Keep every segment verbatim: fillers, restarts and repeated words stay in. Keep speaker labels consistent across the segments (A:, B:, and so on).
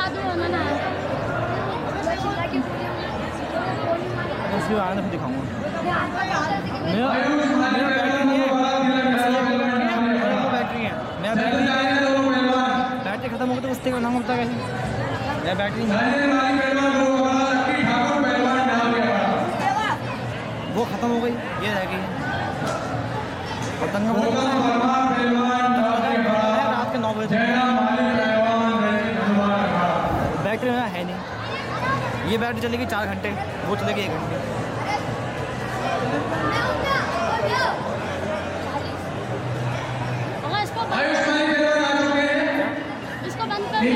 A: इसलिए आने फिर दिखाऊंगा। मेरा मेरा बैटरी नहीं है, बैटरी है, मेरा बैटरी बैटरी खत्म हो गई तो उससे नाम होता है कैसे? मेरा बैटरी वो खत्म हो गई, ये रह गई। और दंगा रात के नौ बजे बैटरी में है नहीं। ये बैटरी चलेगी चार घंटे, वो चलेगी एक घंटे।
B: इसको बंद कर।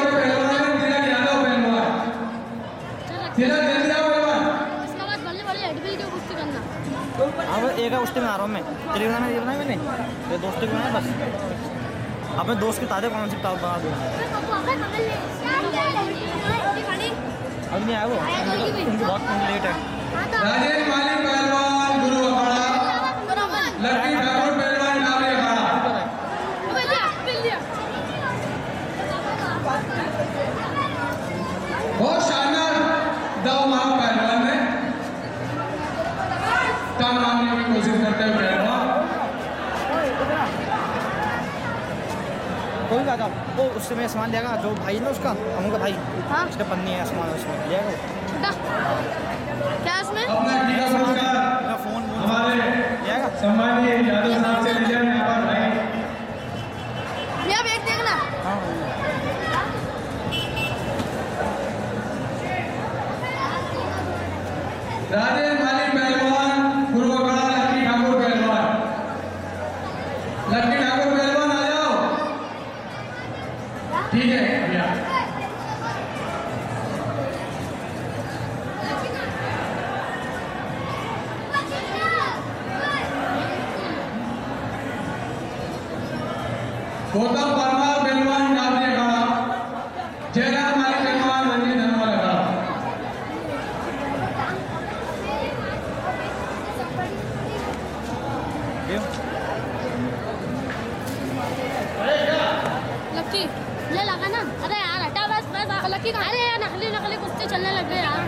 B: इसके बाद बल्ले बल्ले एडबिल की कुश्ती करना।
A: अब एक कुश्ती बना रहा हूँ मैं, तेरे बनाना ये बनाया मैंने, तेरे दोस्त की बनाया बस। अपने दोस्त की ताज़ा कौन सी किताब बना दूँ? अभी नहीं आया वो, उनकी बहुत लेट है।
C: राजेश मालिक पहलवान गुरु अखाड़ा, लक्की ठाकुर पहलवान नामी अखाड़ा। बहुत शानदार दाव मारा पहलवान ने, टांग मारने की कोशिश करते हुए पहलवान।
A: कोई बात वो उससे मैं सामान लेगा, जो भाई ना उसका अमू का भाई,
B: हाँ
A: उसका पन्नी है सामान उसमें लेगा।
B: क्या इसमें?
C: अपना टीका पुरस्कार
A: फोन
C: हमारे
A: लेगा
C: सम्मानीय यादव साहब से लीजिए यहाँ पर भाई।
B: भैया बैग देखना।
A: हाँ
C: राजेश मालिक पहलवान गुरु अखाड़ा, लक्की ठाकुर पहलवान। लक्की ठाकुर पहलवान आ जाओ। ठीक है भैया। गौतम परमार पहलवान नामी अखाड़ा, जयराम मालिक पहलवान रंजीत धनवाल अखाड़ा।
B: लक्की ले लगा ना। अरे यार हटा बस बस। लक्की अरे यार नकली नकली कुश्ती चलने लग गए यार।